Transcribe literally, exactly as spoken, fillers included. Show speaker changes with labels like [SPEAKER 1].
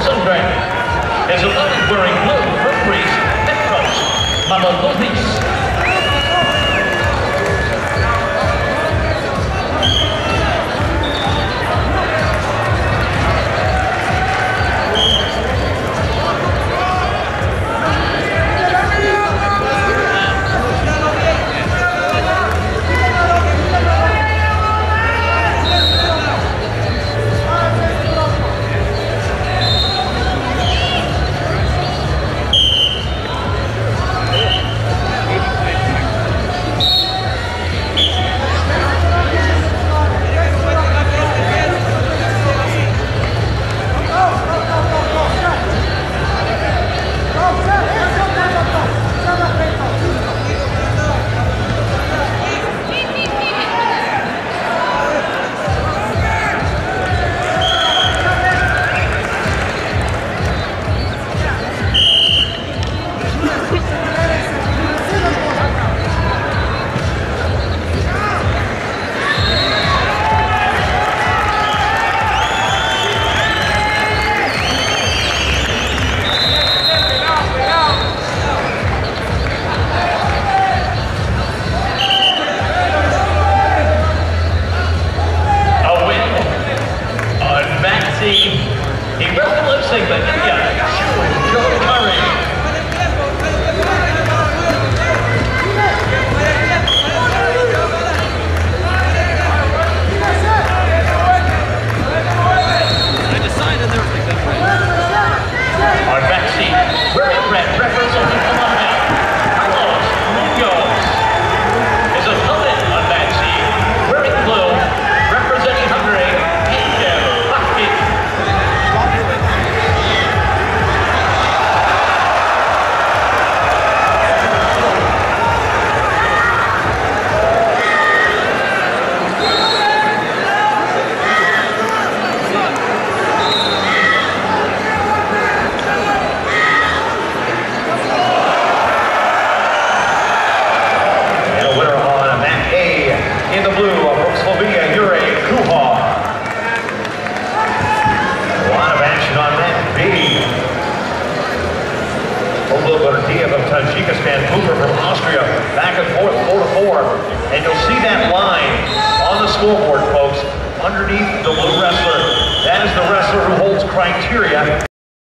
[SPEAKER 1] Sundrak. His opponent wearing blue from Greece, Petros Mamolopoulos. He wrestled lip sync, but India, Joe Curry.
[SPEAKER 2] I decided there was a good friend.
[SPEAKER 1] On backseat, wearing red, representing Colombia, Carlos Munoz. His opponent on backseat, wearing blue, representing Hungary, India, Bucket. In the blue of Slovenia, Jure Kuhar. A lot of action on that B. Ola Berdiev of Tajikistan, Cooper from Austria, back and forth, four to four. And you'll see that line on the scoreboard, folks, underneath the blue wrestler. That is the wrestler who holds criteria.